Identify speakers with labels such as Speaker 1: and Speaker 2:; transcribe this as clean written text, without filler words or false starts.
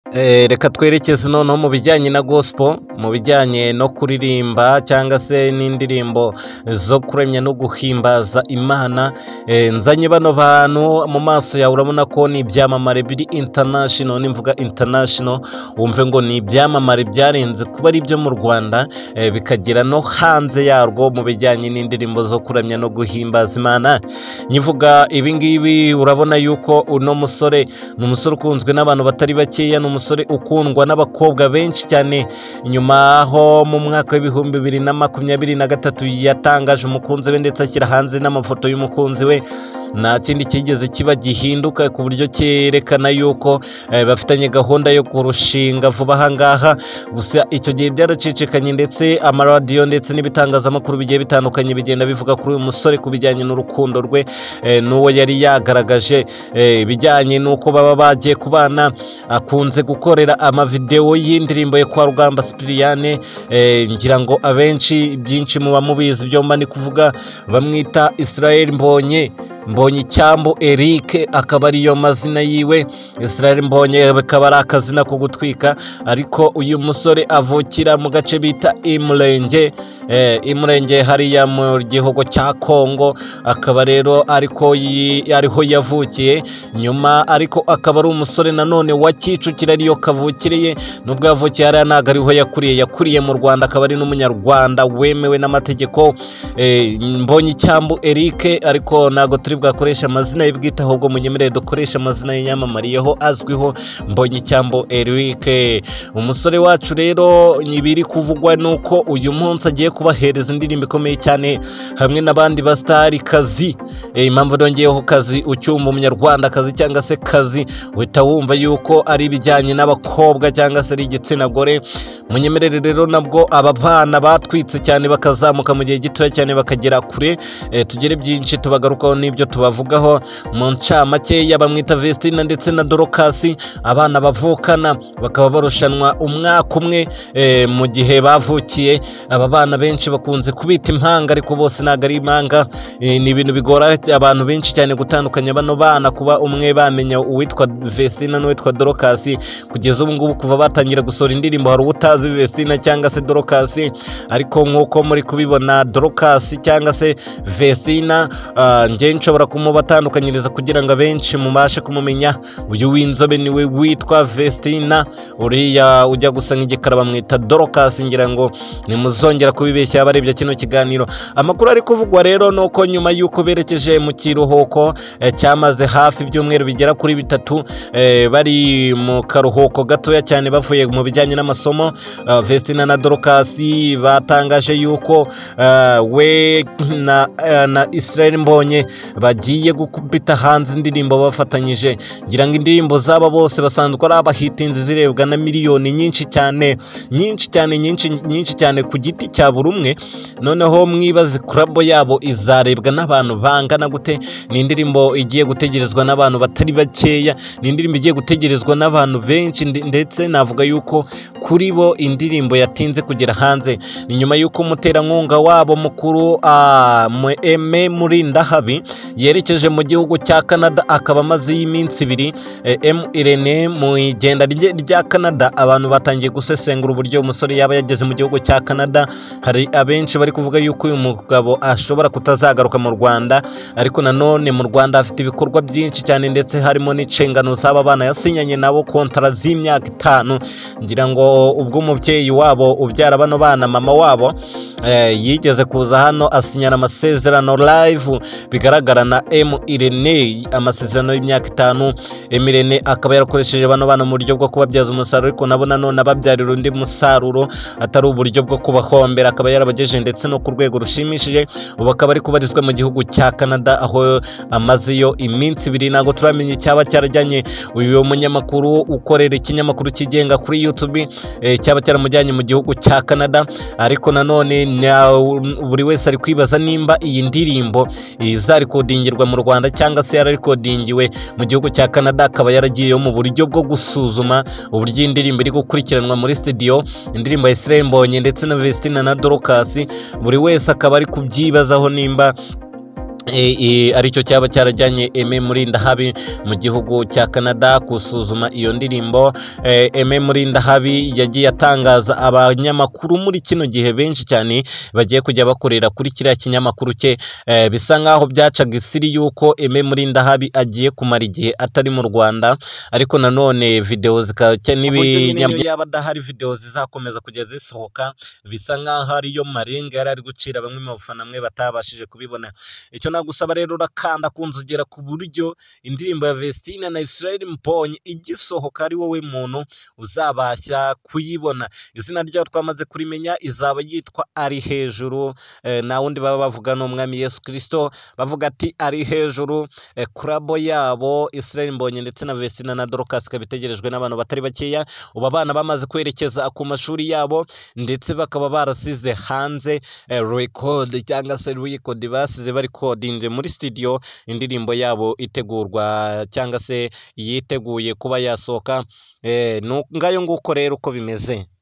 Speaker 1: Reka twerekeze noneho mu bijyanye na gospel, mu bijyanye no kuririmba cyangwa se n'indirimbo zo kuramya no guhimbaza Imana. Nzanye bano bantu mu maso yawe urabona ko ni ibyamamare biri international. Nimvuga international wumve ngo ni ibyamamare byarenze kuba ari ibyo mu Rwanda, bikagera no hanze yarwo mu bijyanye n'indirimbo zo kuramya no guhimbaza Imana. Nyivuga ibi ngibi urabona yuko uno musore ni umusore ukunzwe n'abantu batari bakeya, ni umusore ukundwa n'abakobwa benshi cyane. Nyuma aho mu mwaka w'ibihumbi 2023 yatangaje umukunzi we ndetse ashyira hanze n'amafoto y'umukunzi we, nta kindi kigeze kiba gihinduka ku buryo cyerekana yuko bafitanye gahunda yo kurushinga vuba aha ngaha. Gusa icyo gihe byaracicikanye ndetse amaradiyo ndetse n'ibitangazamakuru bigiye bitandukanye bigenda bivuga kuri uyu musore ku bijyanye n'urukundo rwe n'uwo yari yagaragaje, ibijyanye n'uko baba bagiye kubana. Akunze gukorera amavidewo y'indirimbo ye kwa Rugamba Sipiriyane, ngira ngo abenshi byinshi muba mubizi, byo mba ni kuvuga bamwita Israel Mbonyi cyambo Eric, akaba ariyo mazina yiwe. Israel Mbonyi bikaba ari akazina ko gutwika, ariko uyu musore avukira mu gace bita Imurenge hariya mu gihugu cya Kongo. Akaba rero ariho yavukiye nyuma, ariko akaba ari umusore nanone wa Kicukiro ariyo kavukiriye. Nubwo yavukiye hariya ntabwo ariho yakuriye mu Rwanda, akaba ari n'umunyarwanda wemewe n'amategeko. Mbonyi cyambo Eric, ariko ntabwo turi bwakoresha amazina ye bwite, ahubwo munyemerere dukoresha amazina y'inyamamariyeho azwiho Mbonyi cyambo Eric. Umusore wacu rero ibiri kuvugwa nuko uyu munsi agiye kubahereza indirimbo ikomeye cyane hamwe n'abandi basitari kazi. Impamvu dongeyeho kazi, ucyumva umunyarwanda kazi cyangwa se kazi uhita wumva yuko ari ibijyanye n'abakobwa cyangwa se ari igitsina gore. Munyemerere rero nabwo aba bana batwitse cyane bakazamuka mu gihe gitoya cyane bakagera kure, tugere byinshi tubagarukaho n'ibyo tubavugaho mu ncamake. Bamwita Vestine ndetse na Dorcas, abana bavukana bakaba barushanwa umwaka umwe mu gihe bavukiye. Aba bana benshi bakunze kubita impanga, ariko bose ntabwo ari impanga. Ni ibintu bigora abantu benshi cyane gutandukanya bano bana, kuba umwe bamenya uwitwa Vestine n'uwitwa Dorcas. Kugeza ubu ngubu kuva batangira gusohora indirimbo hari utazi Vestine cyangwa se Dorcas, ariko nk'uko muri kubibona Dorcas cyangwa se Vestine, njye nshobora kumubatandukanyiriza kugira ngo abenshi mubashe kumumenya. Uyu w'inzobe niwe witwa Vestine, uriya ujya gusa nk'igikara bamwita Dorcas. Ngira ngo nimuzongera kubibeshya abarebye kino kiganiro. Amakuru ari kuvugwa rero nuko nyuma y'uko berekeje mu kiruhuko cyamaze hafi ibyumweru bigera kuri 3, bari mu karuhuko gatoya cyane bavuye mu bijyanye n'amasomo, Vestine na Dorcas batangaje yuko we na Israel Mbonyi bagiye gukubita hanze indirimbo bafatanyije. Ngira ngo indirimbo zaba bose basanzwe ari abahitinzi zirebwa na miliyoni nyinshi cyane ku giti cya buri umwe. Noneho mwibaze kurabo yabo izarebwa n'abantu bangana gute? Ni indirimbo igiye gutegerezwa n'abantu batari bakeya, ni indirimbo igiye gutegerezwa n'abantu benshi, ndetse navuga yuko kuri bo indirimbo yatinze kugera hanze. Ni nyuma y'uko umuterankunga wabo mukuru muri Ndahabi yerekeje mu gihugu cya Canada, akaba amaze y'iminsi 2 Irene mu igenda rya Canada. Abantu batangiye gusesengura uburyo umusore yaba yageze mu gihugu cya Canada. Hari abenshi bari kuvuga yuko uyu mugabo ashobora kutazagaruka mu Rwanda, ariko nanone mu Rwanda afite ibikorwa byinshi cyane, ndetse harimo n'inshingano z'aba bana yasinyanye nabo kontara z'imyaka 5. Ngira ngo ubwo umubyeyi wabo ubyara bano bana, mama wabo yigeze kuza hano asinyana amasezerano live bigaragara na Irene, amasezerano y'imyaka 5. Irene akaba yarakoresheje bano bana mu buryo bwo kubabyaza umusaruro, ariko nabo nanone ababyarira undi musaruro atari uburyo bwo kubahombera. Akaba yarabagejeje ndetse no ku rwego rushimishije. Ubu akaba ari kubarizwa mu gihugu cya Canada, aho amazeyo iminsi 2. Ntabwo turamenya icyaba cyarajyanye uyu munyamakuru ukorera ikinyamakuru kigenga kuri YouTube, cyaba cyaramujyanye mu gihugu cya Canada. Ariko nanone buri wese ari kwibaza nimba iyi ndirimbo izarikodingirwa mu Rwanda cyangwa se yararikodingiwe mu gihugu cya Canada. Akaba yaragiyeyo mu buryo bwo gusuzuma uburyo indirimbo iri gukurikiranwa muri studio, indirimbo ya Israel Mbonyi ndetse na Vestine na Dorcas. Buri wese akaba ari kubyibazaho nimba aricyo cyaba cyarajyanye Aime Murindahabi mu gihugu cya Canada gusuzuma iyo ndirimbo. Aime Murindahabi yagiye atangaza abanyamakuru muri kino gihe benshi cyane bagiye kujya bakorera kuri kiriya kinyamakuru cye, bisa nkaho byacaga isiri yuko Aime Murindahabi agiye kumara igihe atari mu Rwanda, ariko nanone video n'ibinyamya yaba adahari video zizakomeza kujya zisohoka, bisa nkaho ariyo marenga yari ari gucira bamwe mu bafana mwe batabashije kubibona. Icyo nagusaba rero urakanda kunzogera ku buryo indirimbo ya Vestine na Israel Mbonyi igisohoka ari wowe muntu uzabasha kuyibona. Izina ryayo twamaze kurimenya, izaba yitwa Ari Hejuru. Na wundi baba bavuga n'umwami Yesu Kristo, bavuga ati Ari Hejuru. Kurabo yabo Israel Mbonyi ndetse na Vestine na Dorcas kabitegerejwe n'abantu batari bakeya. Ubu abana bamaze kwerekeza ku mashuri yabo ndetse bakaba barasize hanze record cyangwa se record basize bari kodinze muri studio indirimbo yabo itegurwa cyangwa se yiteguye kuba yasohoka. Ngayo nguko rero uko bimeze.